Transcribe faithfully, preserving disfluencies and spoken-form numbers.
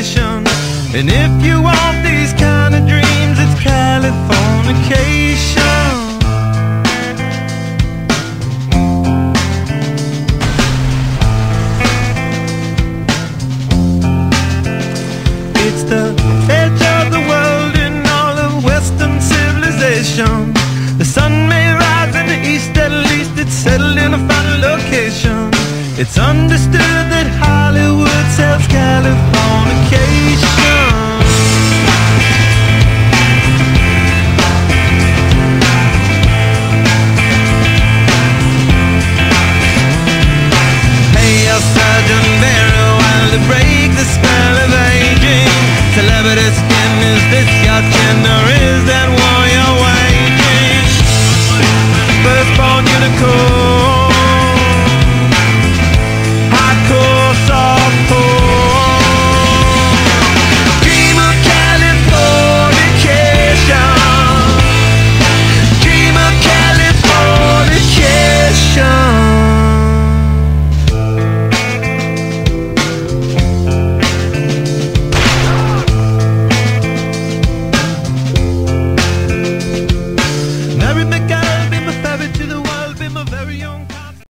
vacation. And if you want these kind of dreams, it's Californication. It's the edge of the world in all of Western civilization. The sun may rise in the east, at least it's settled in a final location. It's understood that Hollywood sells California.